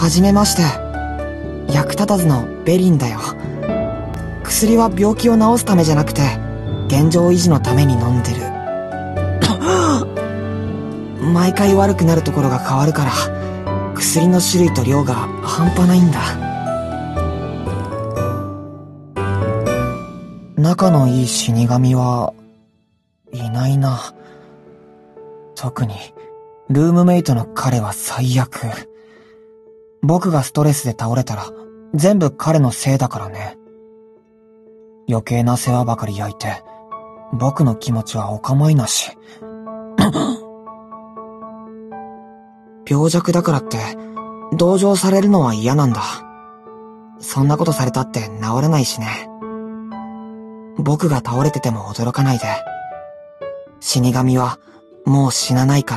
はじめまして。役立たずのベリンだよ。薬は病気を治すためじゃなくて、現状維持のために飲んでる。毎回悪くなるところが変わるから、薬の種類と量が半端ないんだ。仲のいい死神はいないな。特にルームメイトの彼は最悪。僕がストレスで倒れたら全部彼のせいだからね。余計な世話ばかり焼いて、僕の気持ちはお構いなし。病弱だからって同情されるのは嫌なんだ。そんなことされたって治らないしね。僕が倒れてても驚かないで。死神はもう死なないから。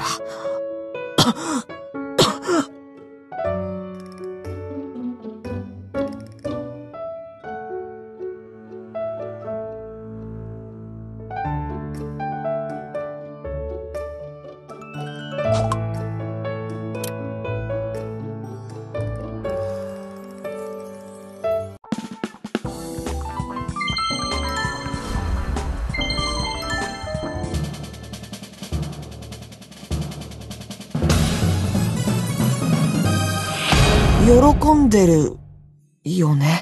喜んでるよね。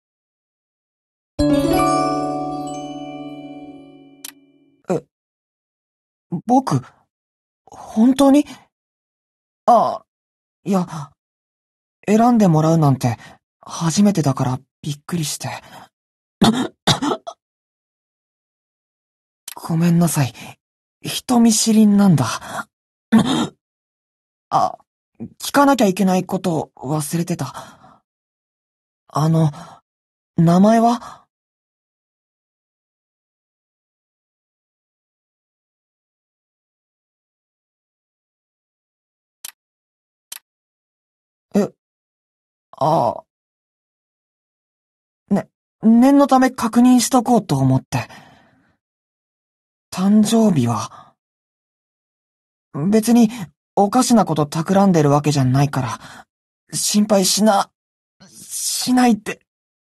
僕、本当に？いや、選んでもらうなんて初めてだからびっくりして。ごめんなさい。人見知りなんだ。聞かなきゃいけないこと忘れてた。名前は？え、あ、念のため確認しとこうと思って。誕生日は？別におかしなこと企んでるわけじゃないから、心配しないで。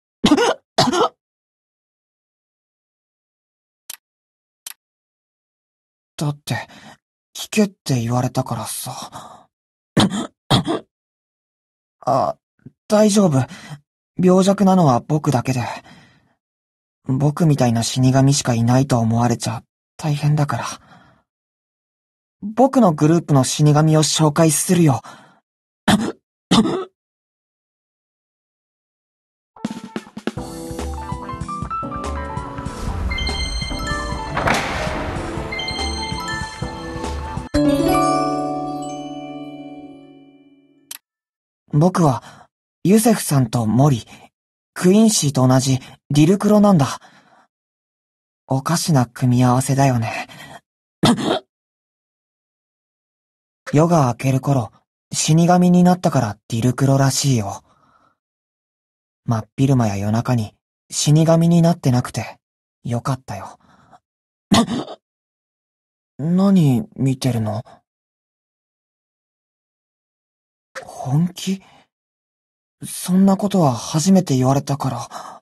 だって、聞けって言われたからさ。大丈夫。病弱なのは僕だけで。僕みたいな死神しかいないと思われちゃ大変だから。僕のグループの死神を紹介するよ。僕は、ユセフさんとモリ、クインシーと同じリルクロなんだ。おかしな組み合わせだよね。夜が明ける頃、死神になったからリルクロらしいよ。真っ昼間や夜中に死神になってなくてよかったよ。何見てるの？本気？そんなことは初めて言われたから。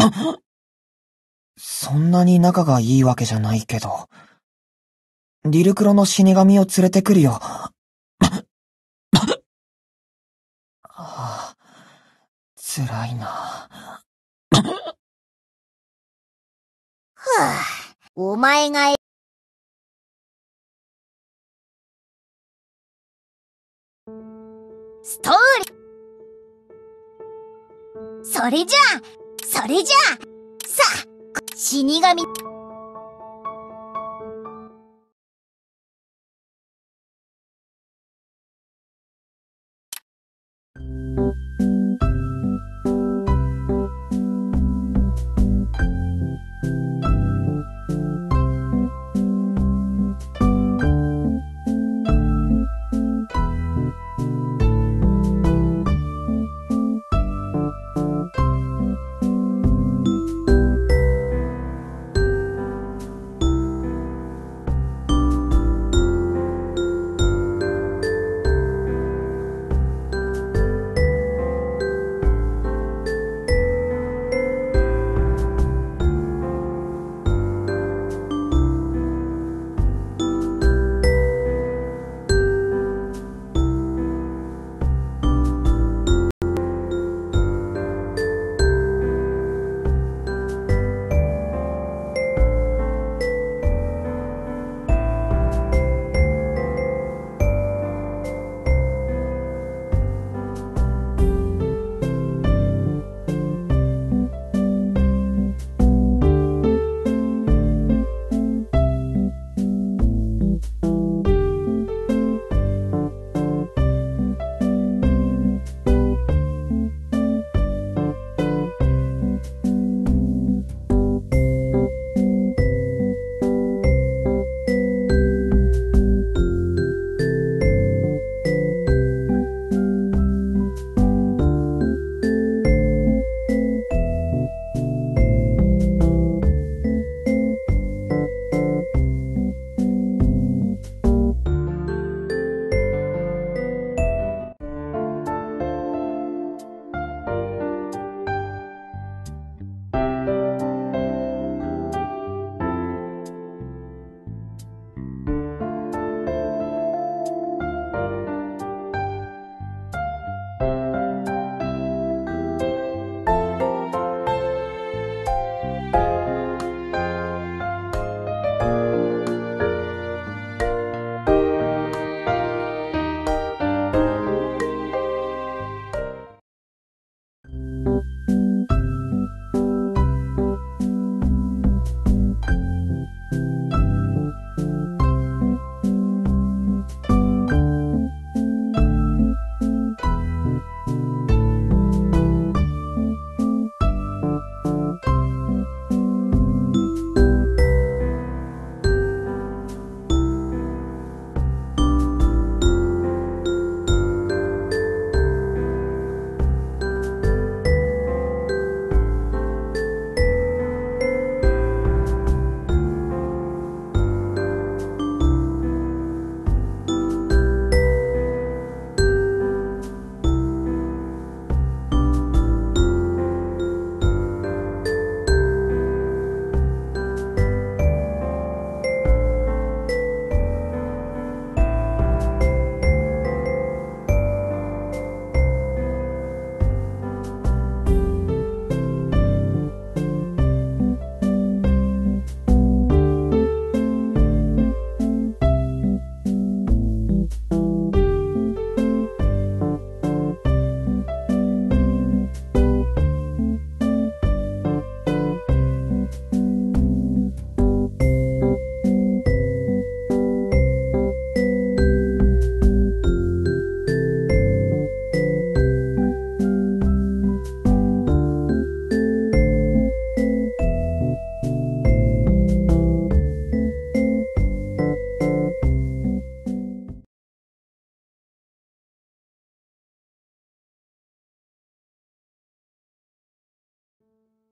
そんなに仲がいいわけじゃないけど。リルクロの死神を連れてくるよ。辛いな。 お前がストーリー。それじゃあ、さあ、死神。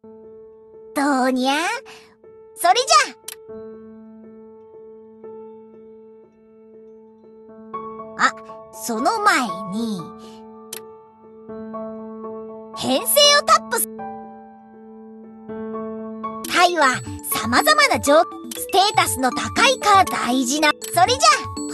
どうにゃ？それじゃ。あ、その前に、編成をタップす。タイは様々なステータスの高いカード大事な。それじゃ、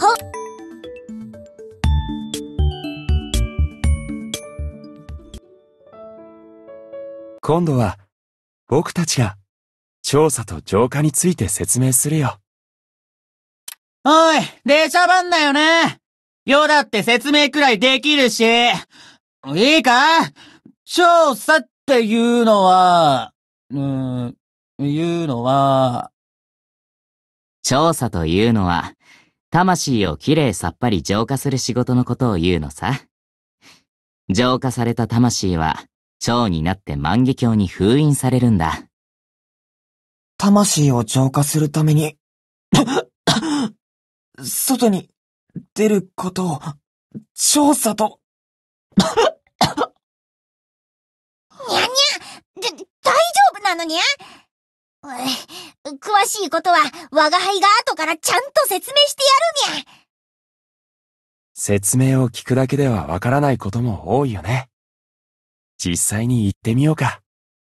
今度は僕たちが調査と浄化について説明するよ。 おい、出しゃばんなよね。よだって説明くらいできるし。いいか？調査っていうのは、 調査というのは、魂をきれいさっぱり浄化する仕事のことを言うのさ。浄化された魂は、蝶になって万華鏡に封印されるんだ。 魂を浄化するために、外に出ることを、調査と。 にゃにゃ、大丈夫なのにゃ？詳しいことは、我が輩が後からちゃんと説明してやるにゃ。 説明を聞くだけではわからないことも多いよね。実際に行ってみようか。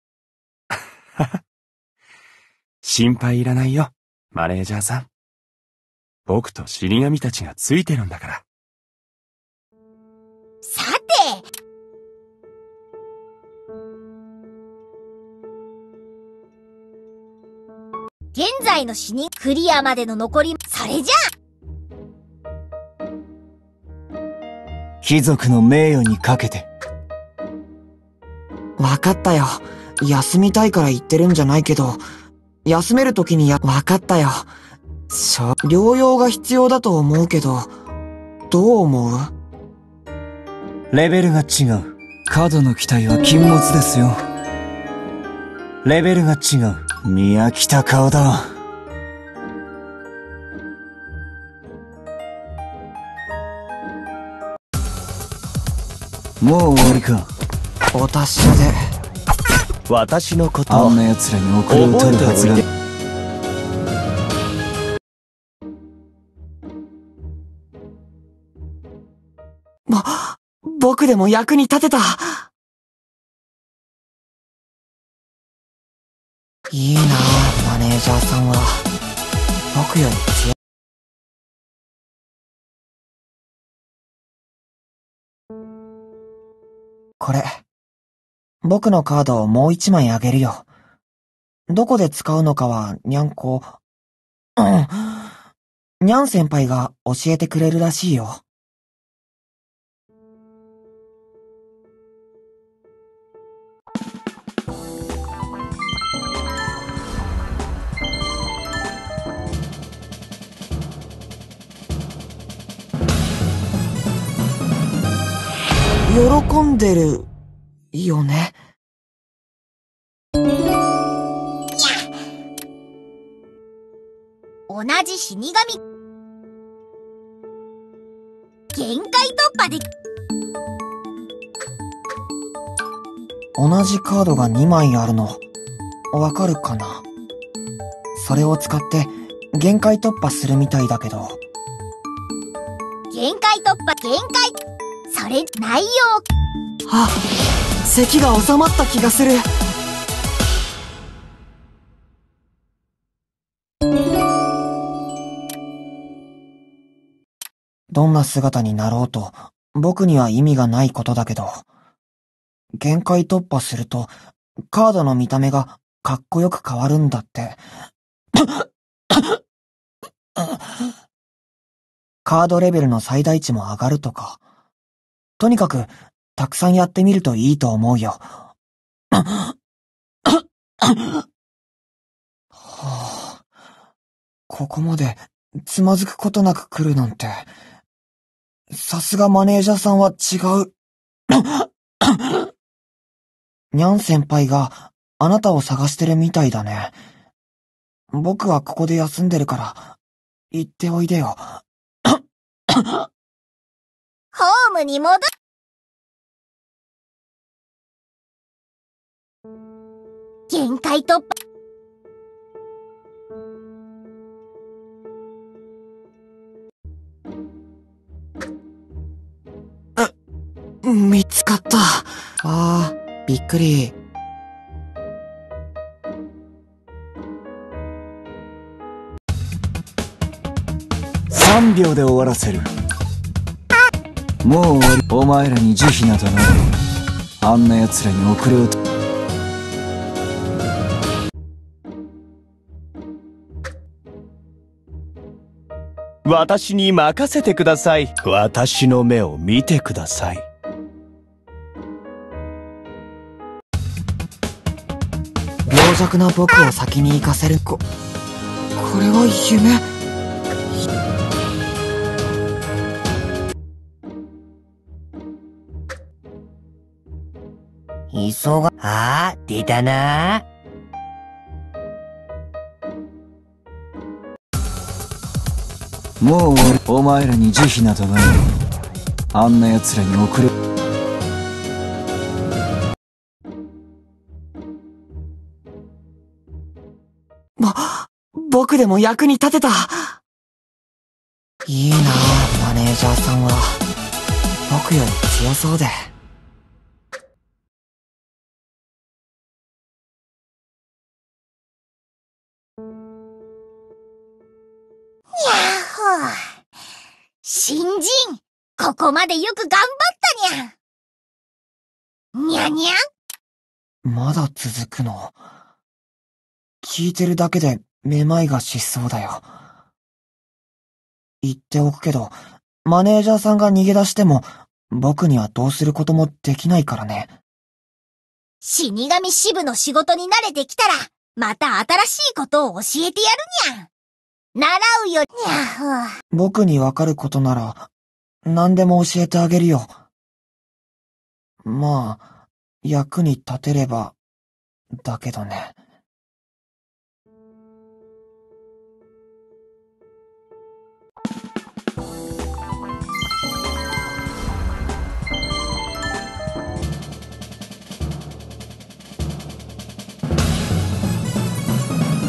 心配いらないよ、マネージャーさん。僕と死神たちがついてるんだから。 さて、現在の死人クリアまでの残り、それじゃあ。貴族の名誉にかけて。 わかったよ。休みたいから言ってるんじゃないけど、休めるときにわかったよ。療養が必要だと思うけど、どう思う？ レベルが違う。過度の期待は禁物ですよ。レベルが違う。見飽きた顔だ。もう終わりか。 お達者で。 私のことあんな奴らに遅れを取るはずが。 僕でも役に立てた。いいなあ、マネージャーさんは。僕より強い。これ。僕のカードをもう一枚あげるよ。どこで使うのかは、にゃんこ。にゃん先輩が教えてくれるらしいよ。喜んでるよね。 同じ死神。限界突破で。 同じカードが2枚あるの、わかるかな？それを使って限界突破するみたいだけど。 限界突破、限界。それ、内容。 あ、咳が収まった気がする。どんな姿になろうと、僕には意味がないことだけど、限界突破すると、カードの見た目がかっこよく変わるんだって。カードレベルの最大値も上がるとか。とにかく、たくさんやってみるといいと思うよ。はあ、ここまでつまずくことなく来るなんて。さすがマネージャーさんは違う。にゃん先輩があなたを探してるみたいだね。僕はここで休んでるから、行っておいでよ。 ホームに戻っ。限限界突破。 見つかった。びっくり。 3秒で終わらせる。もう終わり。お前らに慈悲などない。あんな奴らに遅れをと。 私に任せてください。私の目を見てください。 病弱な僕を先に行かせる。これは夢。 出たな。 もう終わり。お前らに慈悲などない。あんな奴らに遅れ。 僕でも役に立てた。いいなあ、マネージャーさんは。僕より強そうで。 新人、ここまでよく頑張ったにゃ。にゃにゃ。 まだ続くの？聞いてるだけでめまいがしそうだよ。言っておくけど、マネージャーさんが逃げ出しても、僕にはどうすることもできないからね。 死神支部の仕事に慣れてきたら、また新しいことを教えてやるにゃ。習うよ、にゃ。 僕にわかることなら、何でも教えてあげるよ。まあ、役に立てれば、だけどね。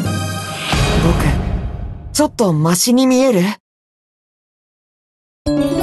僕、ちょっとマシに見える？